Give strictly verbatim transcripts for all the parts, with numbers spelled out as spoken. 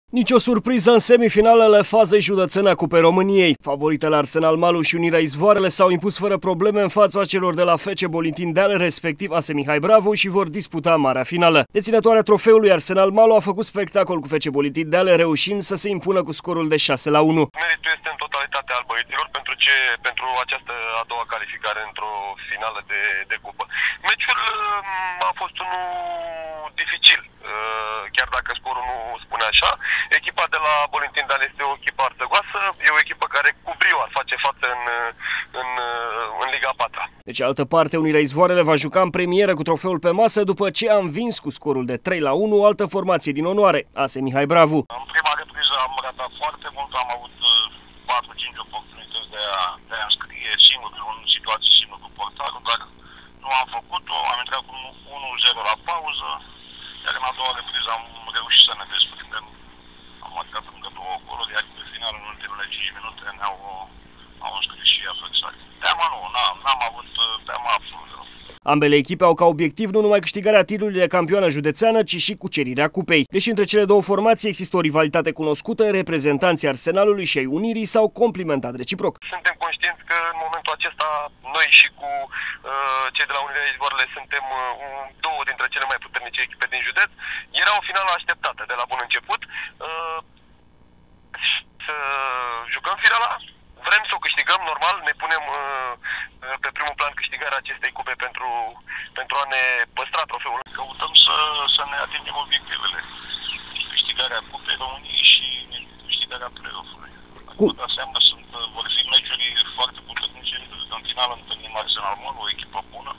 Nici o surpriză în semifinalele fazei județene a Cupei României. Favoritele Arsenal Malu și Unirea Izvoarele s-au impus fără probleme în fața celor de la F C Bolintin Deal, respectiv A S Mihai Bravo, și vor disputa marea finală. Deținătoarea trofeului Arsenal Malu a făcut spectacol cu F C Bolintin Deal, reușind să se impună cu scorul de șase la unu. Meritul este în totalitate al băieților pentru, ce, pentru această a doua calificare într-o finală de, de cupă. Meciul a fost unul dificil, chiar dacă scorul nu spune așa. Echipa de la Bolintin Deal este o echipă arțăgoasă, e o echipă care cu brio ar face față în, în, în Liga a patra. De cealaltă parte, Unirea Izvoarele va juca în premieră cu trofeul pe masă după ce a învins cu scorul de trei la unu o altă formație din onoare, A S Mihai Bravo. În prima repriză am ratat foarte mult, am avut patru cinci oportunități de a, de a înscrie singur, în situații singur cu portarul, dar nu am făcut-o, am intrat cu unu zero la pauză, iar în a doua repriză am reușit să ne desprindem. Am marcat încă două goluri, iar pe final, în ultimele cinci minute, ne-au au înscris și adversarii. Teama nu, n-am avut teama absolut. Ambele echipe au ca obiectiv nu numai câștigarea titlului de campioană județeană, ci și cucerirea cupei. Deși între cele două formații există o rivalitate cunoscută, reprezentanții Arsenalului și ai Unirii s-au complimentat reciproc. Suntem conștienți că în momentul acesta noi și cu uh, cei de la Unirea Izvoarele suntem uh, două dintre cele mai puternice echipe din județ. Era o finală așteptată de la bun început. Uh, să jucăm finala. Vrem să o câștigăm, normal, ne punem uh, pe primul plan câștigarea acestei cupe pentru, pentru a ne păstra trofeul. Căutăm să, să ne atingem obiectivele. Câștigarea Cupei României și câștigarea play-off-ului. Adică înseamnă sunt, vor fi meciuri foarte puternice. În final întâlnim Arsenal Malu, o echipă bună.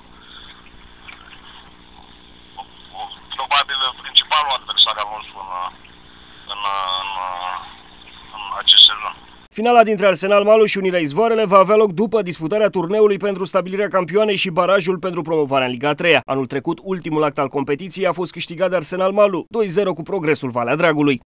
O, o, probabil principalul adversar al nostru în, în, în, în acest sezon. Finala dintre Arsenal Malu și Unirea Izvoarele va avea loc după disputarea turneului pentru stabilirea campioanei și barajul pentru promovarea în Liga a treia. Anul trecut, ultimul act al competiției a fost câștigat de Arsenal Malu, doi zero cu Progresul Valea Dragului.